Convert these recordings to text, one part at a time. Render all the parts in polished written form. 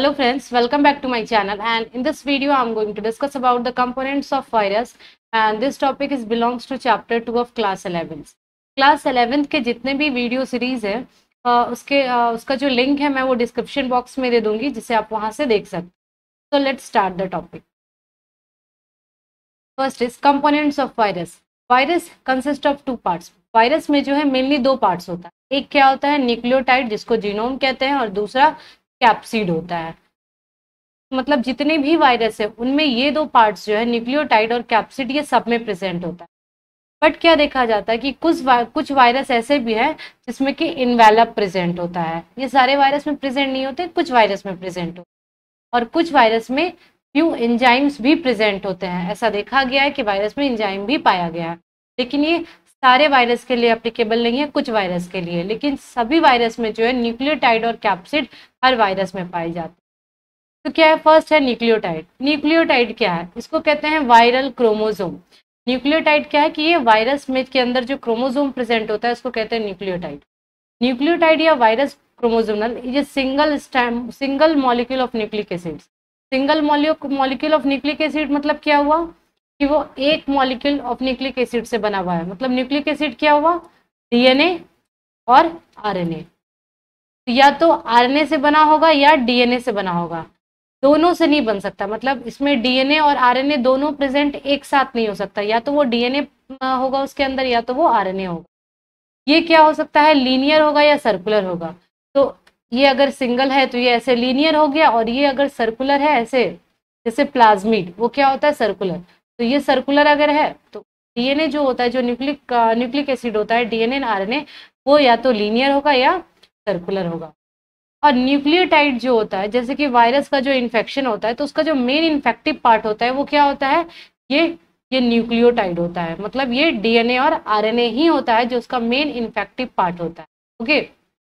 Hello friends, welcome back to my channel, and in this video I am going to discuss about the components of virus, and this topic is belongs to chapter 2 of class 11th. Class 11th के जितने भी video series है उसका जो link है मैं वो description box में दे दूंगी, जिसे आप वहां से देख सकते हैं. So let's start the topic. First is components of virus. Virus consist of two parts. Virus में जो है मेनली दो पार्ट्स होता है. एक क्या होता है न्यूक्लियोटाइड, जिसको जीनोम कहते हैं, और दूसरा कैप्सिड होता है. मतलब जितने भी वायरस है उनमें ये दो पार्ट्स जो है न्यूक्लियोटाइड और कैप्सिड, ये सब में प्रेजेंट होता है. बट क्या देखा जाता है कि कुछ वायरस ऐसे भी है जिसमें कि इनवेलप प्रेजेंट होता है. ये सारे वायरस में प्रेजेंट नहीं होते, कुछ वायरस में प्रेजेंट होते हैं, और कुछ वायरस में फ्यू एंजाइम्स भी प्रेजेंट होते हैं. ऐसा देखा गया है कि वायरस में एंजाइम भी पाया गया है, लेकिन ये सारे वायरस के लिए एप्लीकेबल नहीं है, कुछ वायरस के लिए. लेकिन सभी वायरस में जो है न्यूक्लियोटाइड और कैप्सिड हर वायरस में पाई जाती है. तो क्या है, फर्स्ट है न्यूक्लियोटाइड. न्यूक्लियोटाइड क्या है, इसको कहते हैं वायरल क्रोमोसोम. न्यूक्लियोटाइड क्या है कि ये वायरस में के अंदर जो क्रोमोसोम प्रेजेंट होता है उसको कहते हैं न्यूक्लियोटाइड. न्यूक्लियोटाइड या वायरस क्रोमोसोमल, ये single molecule of nucleic acid. Single molecule of nucleic acid मतलब क्या हुआ कि वो एक मॉलिक्यूल ऑफ न्यूक्लिक एसिड से बना हुआ है. मतलब न्यूक्लिक एसिड क्या हुआ, डीएनए और आरएनए. या तो आरएनए से बना होगा या डीएनए से बना होगा, दोनों से नहीं बन सकता. मतलब इसमें डीएनए और आरएनए दोनों प्रेजेंट एक साथ नहीं हो सकता. या तो वो डीएनए होगा उसके अंदर, या तो वो आरएनए होगा. ये क्या हो सकता है, लीनियर होगा या सर्कुलर होगा. तो ये अगर सिंगल है तो ये ऐसे लीनियर हो गया, और ये अगर सर्कुलर है ऐसे, जैसे प्लाज्मिड, वो क्या होता है सर्कुलर. तो ये सर्कुलर अगर है तो डीएनए जो होता है, जो न्यूक्लिक एसिड होता है, डीएनए आरएनए, वो या तो लीनियर होगा या सर्कुलर होगा. और न्यूक्लियोटाइड जो होता है, जैसे कि वायरस का जो इन्फेक्शन होता है तो उसका जो मेन इन्फेक्टिव पार्ट होता है वो क्या होता है, ये न्यूक्लियोटाइड होता है. मतलब ये डीएनए और आरएनए ही होता है जो उसका मेन इन्फेक्टिव पार्ट होता है. ओके,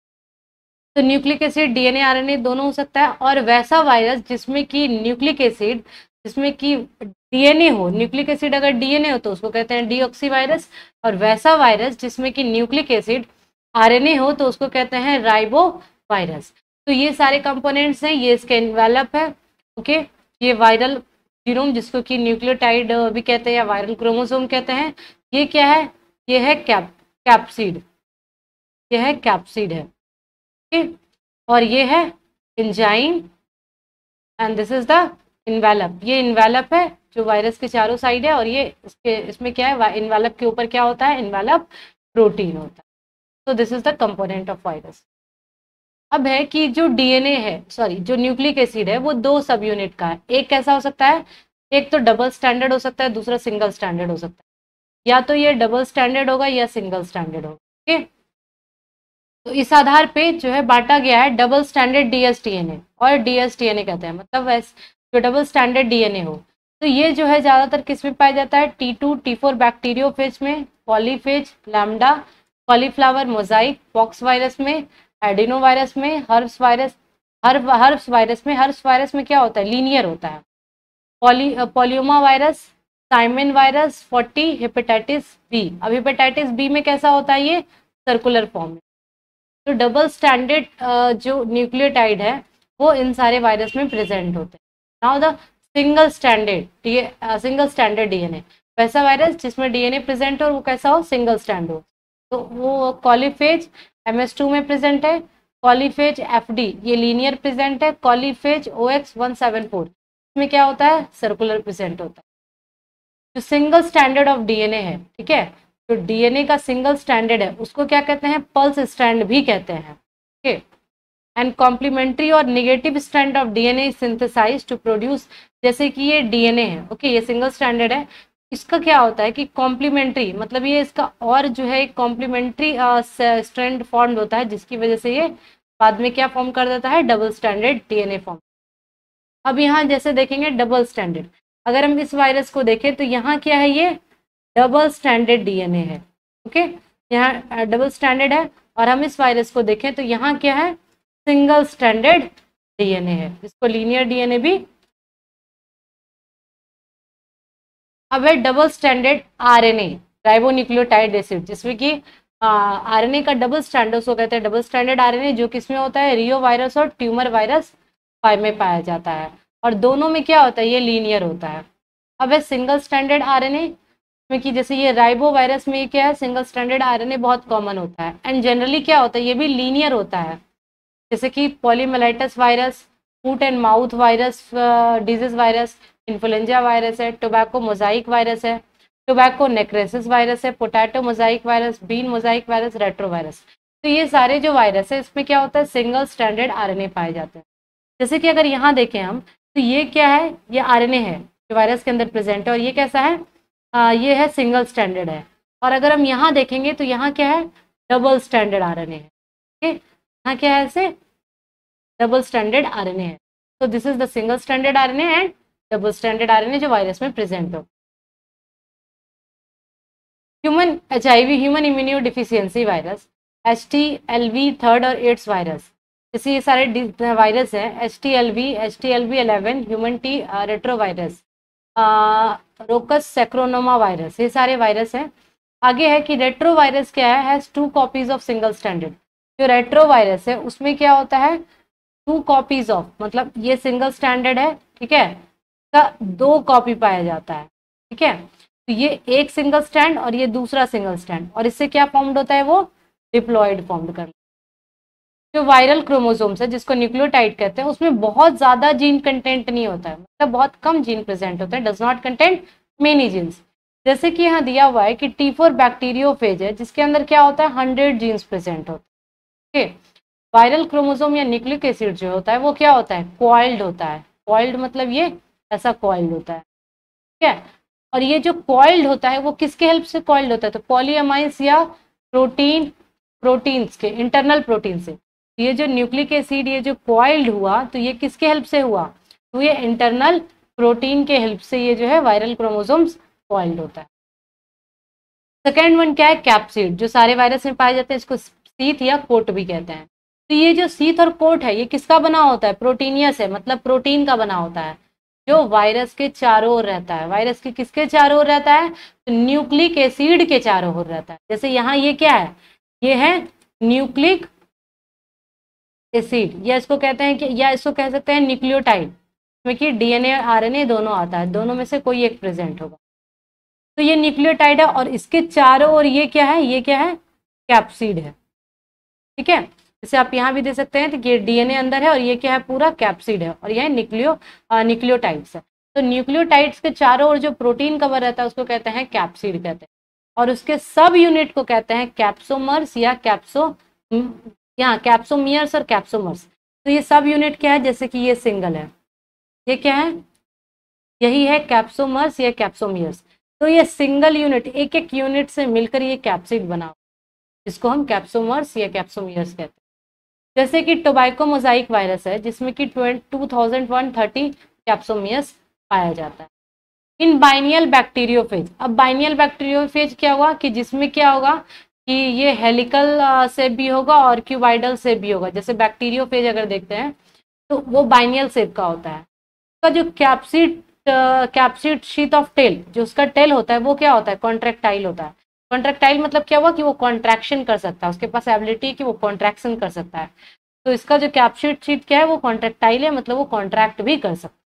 तो न्यूक्लिक एसिड डीएनए आरएनए दोनों हो सकता है. और वैसा वायरस जिसमें कि न्यूक्लिक एसिड, जिसमें कि डीएनए हो, न्यूक्लिक एसिड अगर डीएनए हो तो उसको कहते हैं डीऑक्सी वायरस. और वैसा वायरस जिसमें कि न्यूक्लिक एसिड आरएनए हो तो उसको कहते हैं राइबो वायरस. तो ये सारे कंपोनेंट्स हैं, ये इसके एनवेलप है. ओके, ये वायरल जीनोम, जिसको कि न्यूक्लियोटाइड भी कहते हैं या वायरल क्रोमोसोम कहते हैं. ये क्या है, ये है कैप्सिड. ये है कैप्सिड है. ओके, और ये है enzyme, and this is the envelope. ये इन्वेलप है जो वायरस के चारों साइड है. और ये इसमें क्या है, इन्वेलप के ऊपर क्या होता है, इन्वेलप प्रोटीन होता है. तो this is the component of virus. अब है कि जो डीएनए है, सॉरी जो न्यूक्लिक एसिड है, वो दो सब यूनिट का है. एक कैसा हो सकता है, एक तो डबल स्टैंडर्ड हो सकता है, दूसरा सिंगल स्टैंडर्ड हो सकता है. या तो ये डबल स्टैंडर्ड होगा या सिंगल स्टैंडर्ड होगा. ओके, तो इस आधार पे जो है बांटा गया है डबल स्टैंडर्ड डीएसडीएनए और डीएसडीएनए कहते हैं. मतलब वैसे जो डबल स्टैंडर्ड डीएनए हो, तो ये जो है ज्यादातर किस में पाया जाता है, T2 T4 बैक्टीरियोफेज में, polyphage, lambda, cauliflower, mosaic, pox virus में, एडिनो वायरस में, हर्प्स वायरस में क्या होता है, लीनियर होता है. Polyoma virus, simian virus, 40, hepatitis B. अब हेपेटाइटिस बी में कैसा होता है, ये सर्कुलर फॉर्म में. तो डबल स्टैंडर्ड जो न्यूक्लियोटाइड है वो इन सारे वायरस में प्रेजेंट होते हैं. Now the single standard DNA, वैसा वायरस जिसमें डीएनए प्रेजेंट हो वो कैसा हो, सिंगल स्टैंड हो. तो वो कॉलीफेज MS2 में प्रेजेंट है. कॉलीफेज FD ये लीनियर प्रेजेंट है. कॉलीफेज OX174 इसमें क्या होता है, सर्कुलर प्रेजेंट होता है. जो सिंगल स्टैंडर्ड ऑफ डीएनए है, ठीक है, जो डीएनए का सिंगल स्टैंडर्ड है उसको क्या कहते हैं, पल्स स्ट्रैंड भी कहते हैं. ओके, एंड कॉम्प्लीमेंट्री और negative strand of DNA synthesize to produce. जैसे कि ये डीएनए है, ओके, ये सिंगल स्टैंडर्ड है. इसका क्या होता है कि कॉम्प्लीमेंट्री, मतलब ये इसका और जो है कॉम्प्लीमेंट्री स्ट्रैंड फॉर्म होता है, जिसकी वजह से ये बाद में क्या फॉर्म कर देता है, डबल स्टैंडर्ड डीएनए फॉर्म. अब यहाँ जैसे देखेंगे डबल स्टैंडर्ड, अगर हम इस वायरस को देखें तो यहाँ क्या है, ये डबल स्टैंडर्ड डीएनए है. ओके, यहाँ डबल स्टैंडर्ड है. और हम इस वायरस को देखें तो यहाँ क्या है, सिंगल स्टैंडर्ड डीएनए है, जिसको लीनियर डीएनए भी. अब है double standard RNA, ribonucleotide acid, जिसमें कि आरएनए का डबल स्टैंडर्ड उसको कहते हैं डबल स्टैंडर्ड आरएनए, जो किसमें होता है, रियो वायरस और ट्यूमर वायरस 5 में पाया जाता है, और दोनों में क्या होता है, ये लीनियर होता है। अब है सिंगल स्टैंडर्ड आरएनए में कि जैसे ये राइबो वायरस में क्या है, सिंगल स्टैंडर्ड आरएनए बहुत कॉमन होता है, एंड जनरली क्या होता है, ये भी लीनियर होता है। जैसे कि poliomyelitis virus, foot and mouth virus disease virus, influenza virus है, टोबैको मोजाइक वायरस है, टोबैको नेक्रेसिस वायरस है, potato mosaic virus, bean mosaic virus, retro virus. तो ये सारे जो वायरस है इसमें क्या होता है, सिंगल स्टैंडर्ड आरएनए पाए जाते हैं। जैसे कि अगर यहाँ देखें हम, तो ये क्या है, ये आरएनए है जो वायरस के अंदर प्रेजेंट है, और ये कैसा है, ये है सिंगल स्टैंडर्ड है। और अगर हम यहाँ देखेंगे तो यहाँ क्या है, डबल स्टैंडर्ड आरएनए है। ठीक है, यहाँ क्या है, ऐसे डबल स्टैंडर्ड आरएनए है। तो this is the single standard RNA and double standard RNA जो वायरस में प्रेजेंट हो। Human HIV, human immuno deficiency virus, HTLV 3rd और 8th वायरस, जैसे ये सारे वायरस है, HTLV 11, human T retro virus, Rous sarcoma virus, ये सारे वायरस हैं। आगे है कि रेट्रो वायरस क्या है, has 2 copies of single standard. जो रेट्रो वायरस है उसमें क्या होता है, 2 कॉपीज ऑफ, मतलब ये सिंगल स्टैंडर्ड है, ठीक है, का 2 कॉपी पाया जाता है। ठीक है, तो ये एक सिंगल स्टैंड और ये दूसरा सिंगल स्टैंड, और इससे क्या फॉर्म्ड होता है, वो डिप्लॉयड फॉर्म्ड कर। जो वायरल क्रोमोसोम्स है जिसको न्यूक्लियोटाइड कहते हैं, उसमें बहुत ज्यादा जीन कंटेंट नहीं होता है, मतलब बहुत कम जीन प्रेजेंट होता है, does not content many genes. जैसे कि यहाँ दिया हुआ है कि T4 बैक्टीरियोफेज है जिसके अंदर क्या होता है, 100 जीन्स प्रेजेंट होते हैं। वायरल क्रोमोसोम या न्यूक्लिक एसिड जो होता है वो क्या होता है, कॉइल्ड होता है। कॉइल्ड मतलब ये ऐसा कॉइल्ड होता है, ठीक है। और ये जो कॉइल्ड होता है वो किसके हेल्प से कॉइल्ड होता है, तो पॉलीअमाइंस या प्रोटीन्स के इंटरनल प्रोटीन से। ये जो न्यूक्लिक एसिड ये जो कॉइल्ड हुआ तो ये किसके हेल्प से हुआ, तो ये इंटरनल प्रोटीन के हेल्प से ये जो है वायरल क्रोमोसोम्स कॉइल्ड होता है। सेकेंड वन क्या है, कैप्सिड, जो सारे वायरस में पाए जाते हैं, इसको सीथ या कोट भी कहते हैं। तो ये जो सीथ और कोट है ये किसका बना होता है, प्रोटीनियस है, मतलब प्रोटीन का बना होता है, जो वायरस के चारों ओर रहता है। वायरस के किसके चारों ओर रहता है, तो न्यूक्लिक एसिड के चारों ओर रहता है। जैसे यहाँ ये क्या है, ये है न्यूक्लिक एसिड, या इसको कहते हैं कि, या इसको कह सकते हैं न्यूक्लियोटाइड, इसमें कि डीएनए आरएनए दोनों आता है, दोनों में से कोई एक प्रेजेंट होगा। तो ये न्यूक्लियोटाइड है और इसके चारों ओर ये क्या है, ये क्या है, कैप्सिड है। ठीक है, जैसे आप यहाँ भी दे सकते हैं कि ये डीएनए अंदर है और ये क्या है, पूरा कैप्सिड है, और यह न्यूक्लियोटाइड्स है। तो न्यूक्लियोटाइड्स के चारों ओर जो प्रोटीन कवर रहता है उसको कहते हैं कैप्सिड कहते हैं, और उसके सब यूनिट को कहते हैं कैप्सोमर्स या यहाँ कैप्सोमियर्स और कैप्सोमर्स। तो ये सब यूनिट क्या है, जैसे कि ये सिंगल है, ये क्या है, यही है कैप्सोमर्स या कैप्सोमियर्स। तो ये सिंगल यूनिट, एक एक यूनिट से मिलकर ये कैप्सिड बना, जिसको हम कैप्सोमर्स या कैप्सोमियर्स कहते हैं। जैसे कि टोबैको मोजाइक वायरस है जिसमें कि 2130 कैप्सोमियर्स पाया जाता है। इन बाइनियल बैक्टीरियोफेज, अब बाइनियल बैक्टीरियोफेज क्या हुआ कि जिसमें क्या होगा कि ये हेलिकल से भी होगा और क्यूबाइडल से भी होगा। जैसे बैक्टीरियोफेज अगर देखते हैं तो वो बाइनियल शेप का होता है। उसका जो कैप्सिड शीथ ऑफ टेल, जो उसका टेल होता है वो क्या होता है, कॉन्ट्रैक्टाइल होता है। कॉन्ट्रैक्टाइल मतलब क्या हुआ कि वो कॉन्ट्रैक्शन कर सकता है, उसके पास एबिलिटी कि वो कॉन्ट्रैक्शन कर सकता है। तो इसका जो कैप्सिड शीथ क्या है वो कॉन्ट्रैक्टाइल है, मतलब वो कॉन्ट्रैक्ट भी कर सकता है।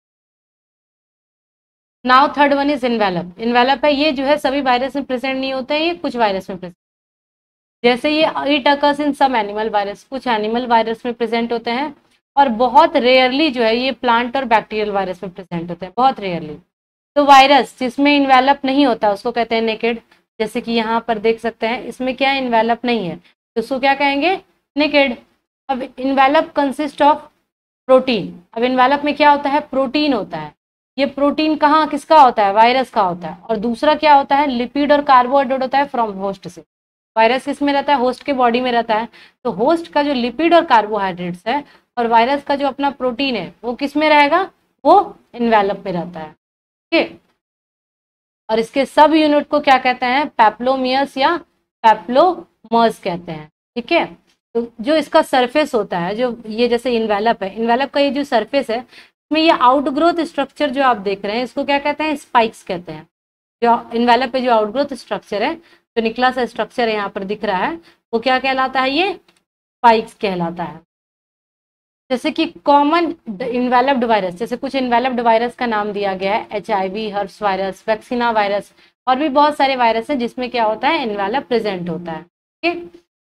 Now third one is envelope. Envelope है, ये जो है सभी वायरस में प्रेजेंट नहीं होता है, ये कुछ वायरस में प्रेजेंट, जैसे ये it occurs in some animal virus, कुछ एनिमल वायरस में प्रेजेंट होते हैं, और बहुत रेयरली जो है ये प्लांट और बैक्टीरियल वायरस में प्रेजेंट होते हैं, बहुत रेयरली। तो वायरस जिसमें इन्वेलप नहीं होता उसको कहते हैं नेकेड। जैसे कि यहाँ पर देख सकते हैं इसमें क्या है, इन्वेलप नहीं है, तो उसको क्या कहेंगे, नेकेड। अब इन्वेलप कंसिस्ट ऑफ प्रोटीन। अब इन्वेलप में क्या होता है, प्रोटीन होता है। ये प्रोटीन कहाँ किसका होता है, वायरस का होता है। और दूसरा क्या होता है, लिपिड और कार्बोहाइड्रेट होता है फ्रॉम होस्ट से। वायरस किस में रहता है, होस्ट के बॉडी में रहता है। तो होस्ट का जो लिपिड और कार्बोहाइड्रेट्स है और वायरस का जो अपना प्रोटीन है वो किस में रहेगा, वो इन्वेलप में रहता है। ठीक है, और इसके सब यूनिट को क्या कहते हैं, पैप्लोमियस या पैप्लोमर्स कहते हैं। ठीक है, तो जो इसका सरफेस होता है, जो ये जैसे इन्वेलप है, इन्वेलप का ये जो सरफेस है इसमें ये आउटग्रोथ स्ट्रक्चर जो आप देख रहे हैं इसको क्या कहते हैं, स्पाइक्स कहते हैं। जो इन्वेलप पे जो आउटग्रोथ स्ट्रक्चर है, जो निकला सा स्ट्रक्चर है यहाँ पर दिख रहा है, वो क्या कहलाता है, ये स्पाइक्स कहलाता है। जैसे कि कॉमन इन्वेलप्ड वायरस, जैसे कुछ इन्वेलप्ड वायरस का नाम दिया गया है, HIV, herpes virus, vaccinia virus, और भी बहुत सारे वायरस हैं जिसमें क्या होता है, इन्वेलप प्रेजेंट होता है। ठीक।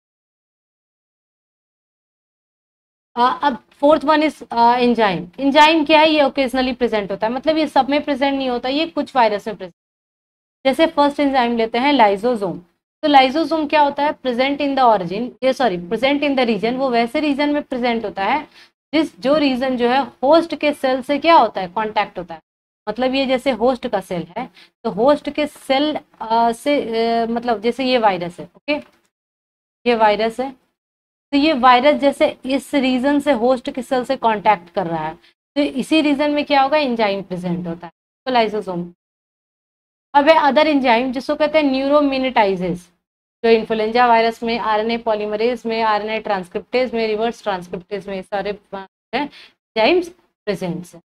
अब fourth one is enzyme. Enzyme क्या है, ये ओकेजनली प्रेजेंट होता है, मतलब ये सब में प्रेजेंट नहीं होता, ये कुछ वायरस में प्रेजेंट। जैसे फर्स्ट एंजाइम लेते हैं लाइजोसोम। तो लाइजोसोम क्या होता है, प्रेजेंट इन द ऑरिजिन, ये sorry present in the region, वो वैसे रीजन में प्रेजेंट होता है जो रीजन जो है होस्ट के सेल से क्या होता है, कांटेक्ट होता है। मतलब ये जैसे होस्ट का सेल है, तो होस्ट के सेल से मतलब जैसे ये वायरस है, ओके, ये वायरस है, तो ये वायरस जैसे इस रीजन से होस्ट के सेल से कांटेक्ट कर रहा है, तो इसी रीजन में क्या होगा, एंजाइम प्रेजेंट होता है, तो लाइसोसोम। अब है अदर एंजाइम, जिसको कहते हैं न्यूरोमिनेटाइजेस, जो इन्फ्लुएंजा वायरस में, आरएनए पॉलीमरेज में, आरएनए ट्रांसक्रिप्टेज में, रिवर्स ट्रांसक्रिप्टेज में, सारे एंजाइम्स प्रेजेंट है।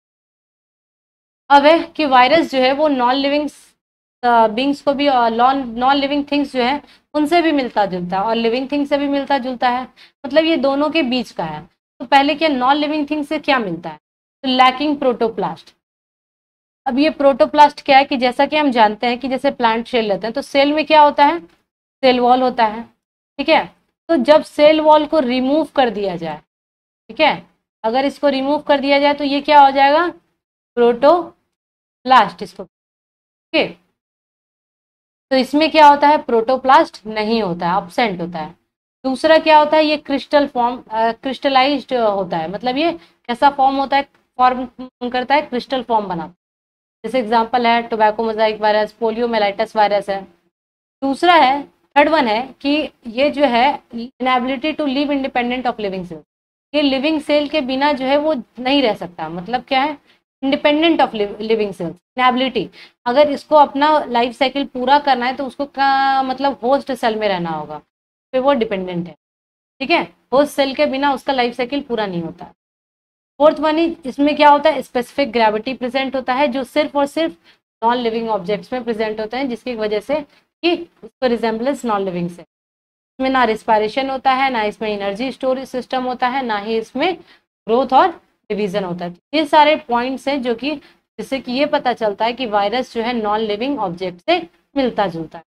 अब है कि वायरस जो है वो नॉन लिविंग बींग्स को भी, नॉन लिविंग थिंग्स जो है उनसे भी मिलता जुलता है, और लिविंग थिंग्स से भी मिलता जुलता है, मतलब ये दोनों के बीच का है। तो पहले क्या, नॉन लिविंग थिंग्स से क्या मिलता है, तो लैकिंग प्रोटोप्लास्ट। अब ये प्रोटोप्लास्ट क्या है, कि जैसा कि हम जानते हैं कि जैसे प्लांट सेल लेते हैं, तो सेल में क्या होता है, सेल वॉल होता है, ठीक है। तो जब सेल वॉल को रिमूव कर दिया जाए, ठीक है, अगर इसको रिमूव कर दिया जाए तो ये क्या हो जाएगा, प्रोटोप्लास्ट इसको, ठीक है। तो इसमें क्या होता है, प्रोटोप्लास्ट नहीं होता है, एब्सेंट होता है। दूसरा क्या होता है, ये क्रिस्टल फॉर्म, क्रिस्टलाइज्ड होता है, मतलब ये कैसा फॉर्म होता है, फॉर्म करता है, क्रिस्टल फॉर्म बनाता है। जैसे एग्जांपल है tobacco mosaic virus, poliomyelitis virus है। दूसरा है, थर्ड वन है कि ये जो है inability to live independent of living cell, ये लिविंग सेल के बिना जो है वो नहीं रह सकता, मतलब क्या है, independent of living cells, inability. अगर इसको अपना लाइफ साइकिल पूरा करना है तो उसको का मतलब होस्ट सेल में रहना होगा, फिर वो डिपेंडेंट है, ठीक है, होस्ट सेल के बिना उसका लाइफ साइकिल पूरा नहीं होता। फोर्थ वन, इसमें क्या होता है, स्पेसिफिक ग्रेविटी प्रेजेंट होता है, जो सिर्फ और सिर्फ नॉन लिविंग ऑब्जेक्ट्स में प्रेजेंट होता है, जिसकी वजह से कि उसको रिजेंबलेंस नॉन लिविंग से। इसमें ना रिस्पायरेशन होता है, ना इसमें एनर्जी स्टोरेज सिस्टम होता है, ना ही इसमें ग्रोथ और डिवीजन होता है। ये सारे पॉइंट्स हैं जो कि जिससे कि ये पता चलता है कि वायरस जो है नॉन लिविंग ऑब्जेक्ट से मिलता जुलता है।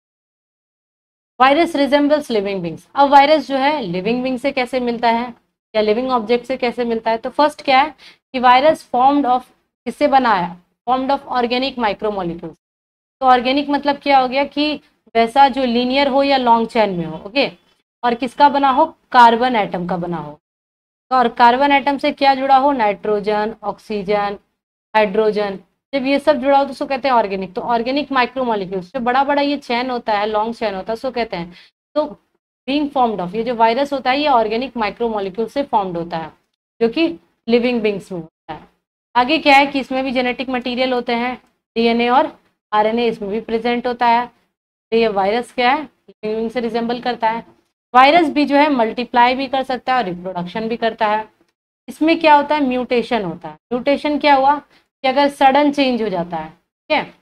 Virus resembles living beings. अब वायरस जो है लिविंग बींग से कैसे मिलता है, या लिविंग ऑब्जेक्ट से कैसे मिलता है, तो फर्स्ट क्या है कि वायरस फॉर्म्ड ऑफ, किससे बना है, फॉर्म्ड ऑफ ऑर्गेनिक माइक्रोमोलिक्यूल्स। तो ऑर्गेनिक मतलब क्या हो गया, कि वैसा जो लीनियर हो या लॉन्ग चेन में हो, ओके, और किसका बना हो, कार्बन एटम का बना हो। और कार्बन एटम से क्या जुड़ा हो, नाइट्रोजन, ऑक्सीजन, हाइड्रोजन, जब ये सब जुड़ा हो तो उसको कहते हैं ऑर्गेनिक। तो ऑर्गेनिक माइक्रोमोलिक्यूल्स, जो बड़ा बड़ा ये चेन होता है, लॉन्ग चेन होता है, उसको कहते हैं। तो बीइंग फॉर्म्ड ऑफ, ये जो वायरस होता है ये ऑर्गेनिक माइक्रोमोलिक्यूल से फॉर्म्ड होता है, जो कि लिविंग बींग्स में होता है। आगे क्या है कि इसमें भी जेनेटिक मटीरियल होते हैं, DNA और RNA इसमें भी प्रेजेंट होता है। तो ये वायरस क्या है, लिविंग बींग से रिजेंबल करता है। वायरस भी जो है मल्टीप्लाई भी कर सकता है और रिप्रोडक्शन भी करता है। इसमें क्या होता है, म्यूटेशन होता है। म्यूटेशन क्या हुआ, कि अगर सडन चेंज हो जाता है, ठीक है,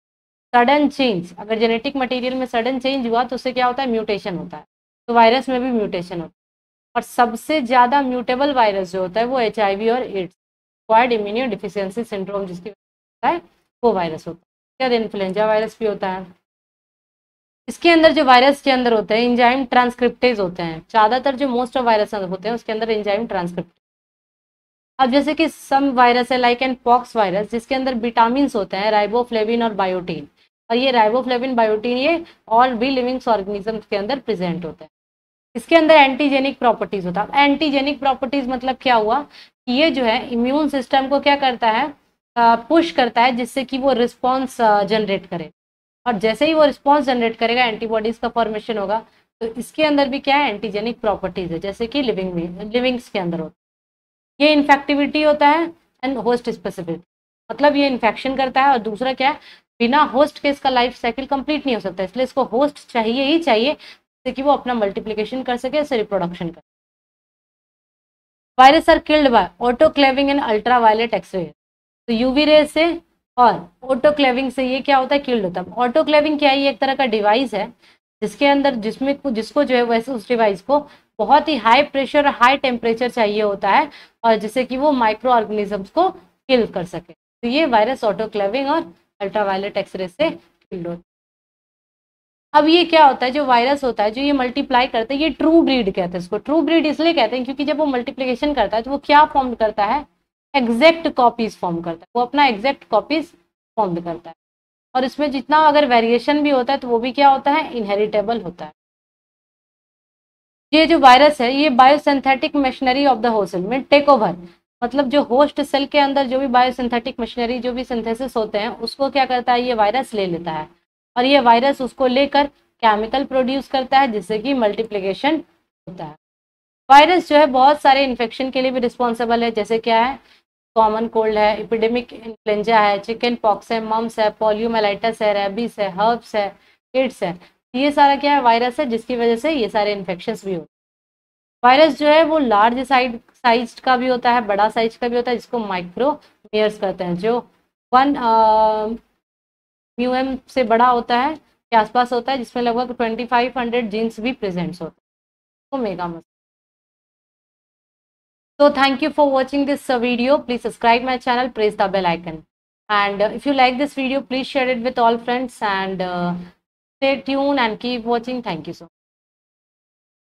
सडन चेंज, अगर जेनेटिक मटेरियल में सडन चेंज हुआ तो उससे क्या होता है, म्यूटेशन होता है। तो वायरस में भी म्यूटेशन होता है। और सबसे ज्यादा म्यूटेबल वायरस जो होता है वो HIV और AIDS, acquired immuno deficiency syndrome, जिसकी होता है वो वायरस होता है। क्या, इन्फ्लुएंजा वायरस भी होता है। इसके अंदर जो वायरस के अंदर होते हैं एंजाइम ट्रांसक्रिप्टेज होते हैं, ज्यादातर जो मोस्ट ऑफ वायरस होते हैं उसके अंदर एंजाइम ट्रांसक्रिप्ट। अब जैसे कि सम वायरस है लाइक एन पॉक्स वायरस, जिसके अंदर विटामिन होते हैं, राइबोफ्लेविन और बायोटीन, और ये राइबोफ्लेविन बायोटीन ये और भी लिविंग ऑर्गेनिज्म के अंदर प्रेजेंट होते हैं। इसके अंदर एंटीजेनिक प्रॉपर्टीज होता है। एंटीजेनिक प्रॉपर्टीज मतलब क्या हुआ, कि ये जो है इम्यून सिस्टम को क्या करता है, पुश करता है, जिससे कि वो रिस्पॉन्स जनरेट करे, और जैसे ही वो रिस्पॉन्स जनरेट करेगा एंटीबॉडीज का फॉर्मेशन होगा। तो इसके अंदर भी क्या है, एंटीजेनिक प्रॉपर्टीज है, जैसे कि लिविंग्स के अंदर होता है। ये इन्फेक्टिविटी होता है एंड होस्ट स्पेसिफिक, मतलब ये इन्फेक्शन करता है। और दूसरा क्या है, बिना होस्ट के इसका लाइफ साइकिल कंप्लीट नहीं हो सकता, इसलिए इसको होस्ट चाहिए ही चाहिए, जिससे कि वो अपना मल्टीप्लिकेशन कर सके, उससे रिप्रोडक्शन कर। Virus are killed by autoclaving and ultra violet X ray. तो यूवी रे से और ऑटोक्लेविंग से ये क्या होता है, किल्ड होता है। ऑटोक्लेविंग क्या है, ये एक तरह का डिवाइस है जिसके अंदर जिसको जो है वैसे उस डिवाइस को बहुत ही हाई प्रेशर और हाई टेम्परेचर चाहिए होता है, और जिससे कि वो माइक्रो ऑर्गेनिजम्स को किल कर सके। तो ये वायरस ऑटोक्लेविंग और अल्ट्रावायलेट एक्सरे से किल होता है। अब ये क्या होता है, जो वायरस होता है जो ये मल्टीप्लाई करते हैं, ये ट्रू ब्रीड कहते हैं इसको। ट्रू ब्रीड इसलिए कहते हैं क्योंकि जब वो मल्टीप्लिकेशन करता है तो वो क्या फॉर्म करता है, एग्जैक्ट कॉपीज फॉर्म करता है, वो अपना एग्जैक्ट कॉपीज फॉर्म करता है। और इसमें जितना अगर वेरिएशन भी होता है तो वो भी क्या होता है, इनहेरिटेबल होता है। ये जो वायरस है ये biosynthetic machinery of the host cell में टेक ओवर, मतलब जो होस्ट सेल के अंदर जो भी बायोसिंथेटिक मशीनरी जो भी सिंथेसिस होते हैं उसको क्या करता है, ये वायरस ले लेता है, और ये वायरस उसको लेकर केमिकल प्रोड्यूस करता है जिससे कि मल्टीप्लिकेशन होता है। वायरस जो है बहुत सारे इन्फेक्शन के लिए भी रिस्पॉन्सिबल है, जैसे क्या है, कॉमन कोल्ड है, एपिडेमिक इन्फ्लुएंजा है, चिकन पॉक्स है, मम्स है, पोलियोमाइलाइटिस है, रेबीज है, हर्ब्स है, एड्स है। ये सारा क्या है, वायरस है जिसकी वजह से ये सारे इन्फेक्शंस भी होते हैं। वायरस जो है वो लार्ज साइज का भी होता है, बड़ा साइज का भी होता है, जिसको माइक्रोमेयर्स कहते हैं, जो 1 म्यूएम से बड़ा होता है के आसपास होता है, जिसमें लगभग 2500 जीन्स भी प्रेजेंट्स होते हैं, तो मेगा मस। So thank you for watching this video. Please subscribe my channel, press the bell icon. And if you like this video, please share it with all friends, and stay tuned and keep watching. Thank you so much.